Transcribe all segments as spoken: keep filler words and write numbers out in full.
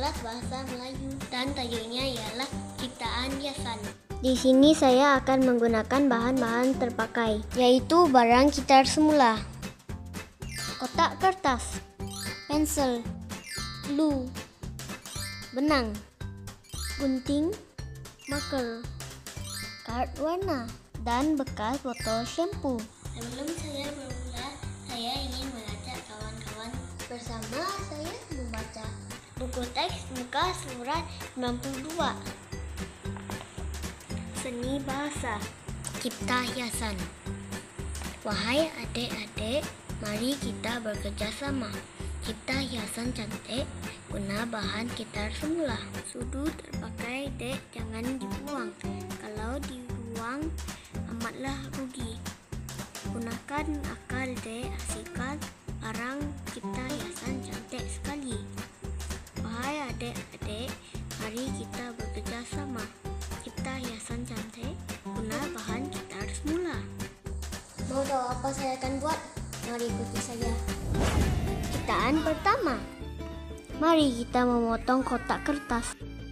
kelas bahasa Melayu dan tajuknya ialah ciptaan hiasan. Di sini saya akan menggunakan bahan-bahan terpakai, yaitu barang kitar semula, kotak kertas, pensel, glue, benang, gunting, marker, karet warna, dan bekas botol shampoo. Sebelum saya bermula, saya ingin mengajak kawan-kawan bersama saya membaca buku teks muka surat sembilan puluh dua. Seni bahasa, cipta hiasan. Wahai adik-adik, mari kita bekerja sama. Cipta hiasan cantik guna bahan kitar semula. Sudu terpakai, dek, jangan dibuang. Kalau dibuang amatlah rugi. Gunakan akal, dek, asihkan barang cipta hiasan cantik sekali. Wahai adik-adik, mari kita bekerja sama. Cipta hiasan cantik guna bahan kitar semula. Mau tahu apa saya akan buat? Mari ikuti saja. Ciptaan pertama. Mari kita memotong kotak kertas.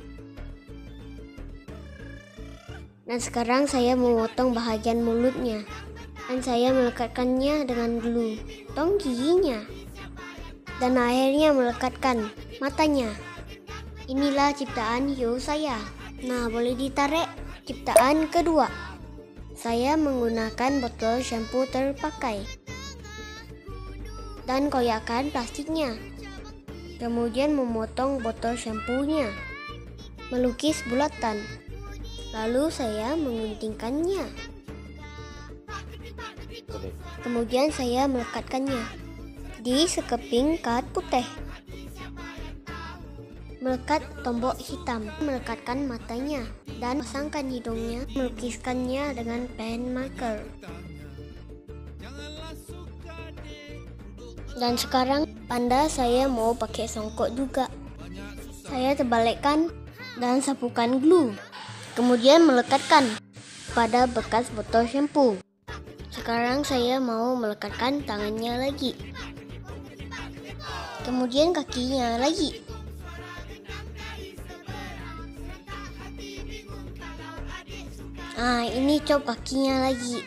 Dan sekarang saya memotong bahagian mulutnya. Dan saya melekatkannya dengan glue, tong giginya. Dan akhirnya melekatkan matanya. Inilah ciptaan hiu saya. Nah, boleh ditarik. Ciptaan kedua. Saya menggunakan botol shampoo terpakai. Dan koyakan plastiknya. Kemudian memotong botol shampoo-nya. Melukis bulatan. Lalu saya mengguntingkannya. Kemudian saya melekatkannya di sekeping karet putih. Melekat tombok hitam, melekatkan matanya, dan pasangkan hidungnya, melukiskannya dengan pen marker. Dan sekarang panda saya mau pakai songkok juga. Saya terbalikkan dan sapukan glue. Kemudian melekatkan pada bekas botol shampoo. Sekarang saya mau melekatkan tangannya lagi. Kemudian kakinya lagi. Ah, ini cop kakinya lagi.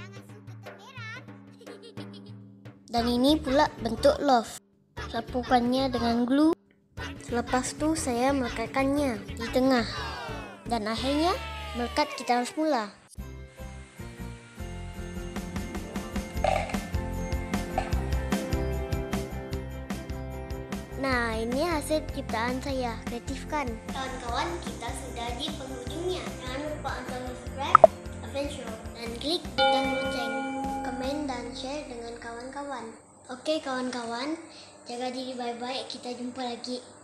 Dan ini pula bentuk love. Sapukannya dengan glue. Selepas itu saya melekatkannya di tengah. Dan akhirnya melekat kitar semula. Nah, ini hasil ciptaan saya. Kreatif kan? Kawan-kawan, kita sudah di penghujungnya. Jangan lupa untuk subscribe, adventure, dan klik butang lonceng, komen dan share dengan kawan-kawan. Oke kawan-kawan, jaga diri baik-baik. Kita jumpa lagi.